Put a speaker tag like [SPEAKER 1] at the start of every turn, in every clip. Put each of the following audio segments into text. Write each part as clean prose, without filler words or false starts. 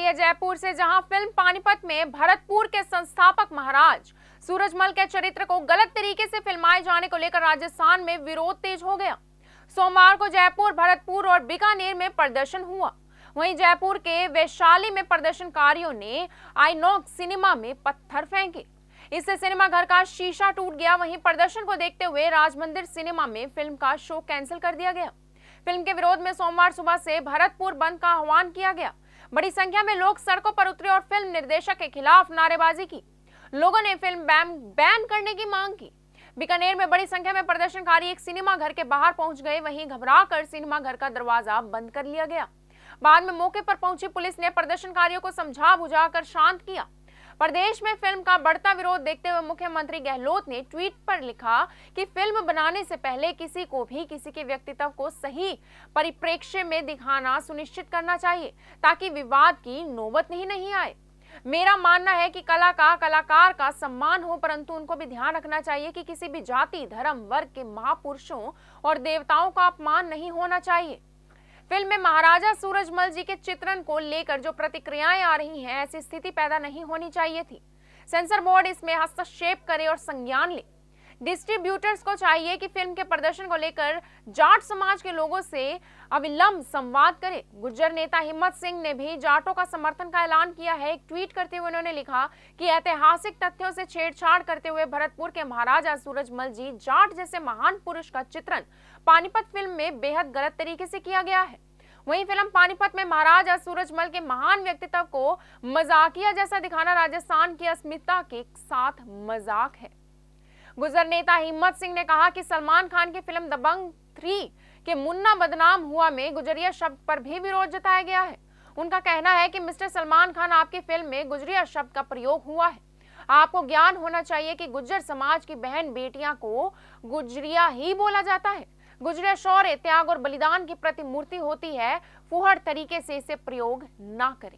[SPEAKER 1] चलिए जयपुर से, जहां फिल्म पानीपत में भरतपुर के संस्थापक महाराज सूरजमल के चरित्र को गलत तरीके से फिल्माए जाने को लेकर राजस्थान में विरोध तेज हो गया। सोमवार को जयपुर, भरतपुर और बीकानेर में प्रदर्शन हुआ। वहीं जयपुर के वैशाली में प्रदर्शनकारियों ने आईनॉक्स सिनेमा में पत्थर फेंके। इससे सिनेमा घर का शीशा टूट गया। वहीं प्रदर्शन को देखते हुए राजमंदिर सिनेमा में फिल्म का शो कैंसिल कर दिया गया। फिल्म के विरोध में सोमवार सुबह से भरतपुर बंद का आह्वान किया गया। बड़ी संख्या में लोग सड़कों पर उतरे और फिल्म निर्देशक के खिलाफ नारेबाजी की। लोगों ने फिल्म बैन करने की मांग की। बीकानेर में बड़ी संख्या में प्रदर्शनकारी एक सिनेमा घर के बाहर पहुंच गए। वहीं घबराकर सिनेमा घर का दरवाजा बंद कर लिया गया। बाद में मौके पर पहुंची पुलिस ने प्रदर्शनकारियों को समझा बुझाकर शांत किया। प्रदेश में फिल्म का बढ़ता विरोध देखते हुए मुख्यमंत्री गहलोत ने ट्वीट पर लिखा कि फिल्म बनाने से पहले किसी को भी किसी के व्यक्तित्व को सही परिप्रेक्ष्य में दिखाना सुनिश्चित करना चाहिए, ताकि विवाद की नौबत नहीं आए। मेरा मानना है कि कला का, कलाकार का सम्मान हो, परंतु उनको भी ध्यान रखना चाहिए कि किसी भी जाति, धर्म, वर्ग के महापुरुषों और देवताओं का अपमान नहीं होना चाहिए। फिल्म में महाराजा सूरजमल जी के चित्रण को लेकर जो प्रतिक्रियाएं आ रही हैं, ऐसी स्थिति पैदा नहीं होनी चाहिए थी। सेंसर बोर्ड इसमें हस्तक्षेप करे और संज्ञान ले। डिस्ट्रीब्यूटर्स को चाहिए कि फिल्म के प्रदर्शन को लेकर जाट समाज के लोगों से अविलंब संवाद करे। गुर्जर नेता हिम्मत सिंह ने भी जाटों का समर्थन का ऐलान किया है। एक ट्वीट करते हुए उन्होंने लिखा कि ऐतिहासिक तथ्यों से छेड़छाड़ करते हुए भरतपुर के महाराजा सूरजमल जी जाट जैसे महान पुरुष का चित्रण पानीपत फिल्म में बेहद गलत तरीके से किया गया है। वहीं फिल्म पानीपत में महाराजा सूरजमल के महान व्यक्तित्व को मजाकिया जैसा दिखाना राजस्थान की अस्मिता के साथ मजाक है। गुर्जर नेता हिम्मत सिंह ने कहा कि सलमान खान की फिल्म दबंग 3 के मुन्ना बदनाम हुआ में गुजरिया शब्द पर भी विरोध जताया गया है। उनका कहना है कि मिस्टर सलमान खान, आपकी फिल्म में गुजरिया शब्द का प्रयोग हुआ है। आपको ज्ञान होना चाहिए कि गुज्जर समाज की बहन बेटियां को गुजरिया ही बोला जाता है। गुजरिया शौर्य, त्याग और बलिदान की प्रतिमूर्ति होती है। फुहड़ तरीके से इसे प्रयोग ना करें।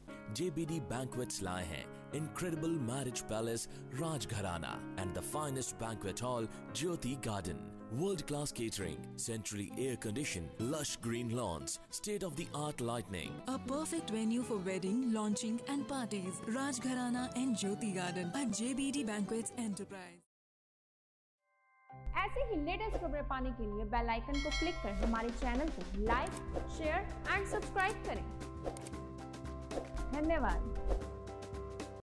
[SPEAKER 2] JBD Banquets लाए हैं incredible marriage palace Rajgharana and the finest banquet hall Jyoti Garden. World-class catering, centrally air-conditioned, lush green lawns, state-of-the-art lighting.
[SPEAKER 3] A perfect venue for wedding, launching and parties. Rajgharana and Jyoti Garden at JBD Banquets Enterprise.
[SPEAKER 1] ऐसे ही latest खबरें पाने के लिए bell icon को click कर हमारे channel को like, share and subscribe करें। धन्यवाद।